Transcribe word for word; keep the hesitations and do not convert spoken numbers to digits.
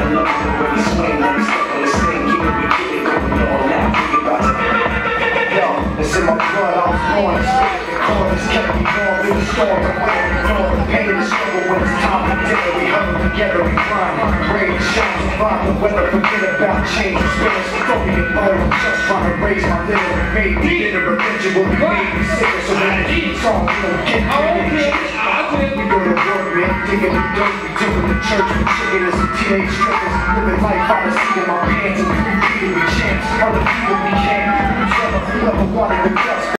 love the way you swing, let me step on the sting, keep it beginning, going all out, think about it. Yo, it's in my blood, I was born to spit the chorus, kept me warm in the storm, the wind, ignore the pain and the struggle when it's time for dinner, we huddle together, we grind, rain, shine, survive the weather, forget about change, experience, throw me in bold, I'm just trying to raise my little, made me bitter, eventually made me sicker, so when the heat song, you know, get ready, we go to work, man, digging the dirt, we doing the church, we chicken as some teenage strippers, living life out of seat in my pants, and three feet we champs, other people we can't, whoever, whoever wanted the best.